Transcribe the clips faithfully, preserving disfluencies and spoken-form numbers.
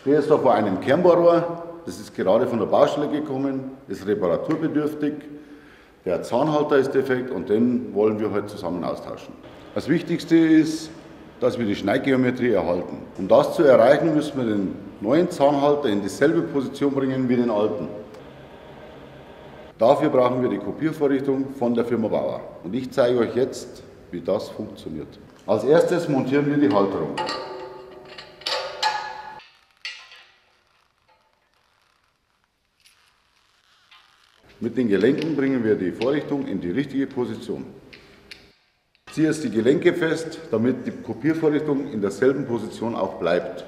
stehe jetzt da vor einem Kernbohrrohr, das ist gerade von der Baustelle gekommen, ist reparaturbedürftig, der Zahnhalter ist defekt und den wollen wir heute zusammen austauschen. Das Wichtigste ist, dass wir die Schneidgeometrie erhalten. Um das zu erreichen, müssen wir den neuen Zahnhalter in dieselbe Position bringen wie den alten. Dafür brauchen wir die Kopiervorrichtung von der Firma Bauer. Und ich zeige euch jetzt, wie das funktioniert. Als erstes montieren wir die Halterung. Mit den Gelenken bringen wir die Vorrichtung in die richtige Position. Ich ziehe jetzt die Gelenke fest, damit die Kopiervorrichtung in derselben Position auch bleibt.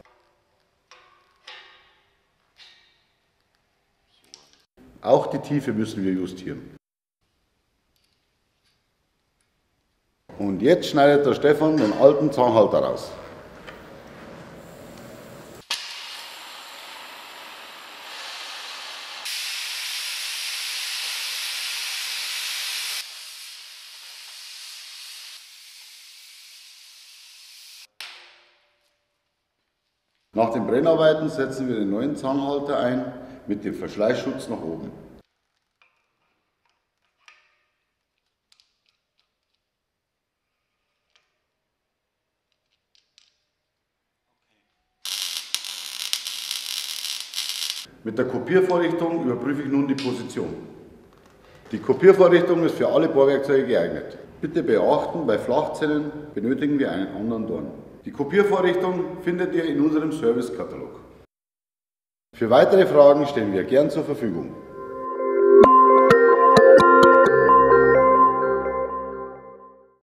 Auch die Tiefe müssen wir justieren. Und jetzt schneidet der Stefan den alten Zahnhalter raus. Nach den Brennarbeiten setzen wir den neuen Zahnhalter ein mit dem Verschleißschutz nach oben. Mit der Kopiervorrichtung überprüfe ich nun die Position. Die Kopiervorrichtung ist für alle Bohrwerkzeuge geeignet. Bitte beachten, bei Flachzellen benötigen wir einen anderen Dorn. Die Kopiervorrichtung findet ihr in unserem Servicekatalog. Für weitere Fragen stehen wir gern zur Verfügung.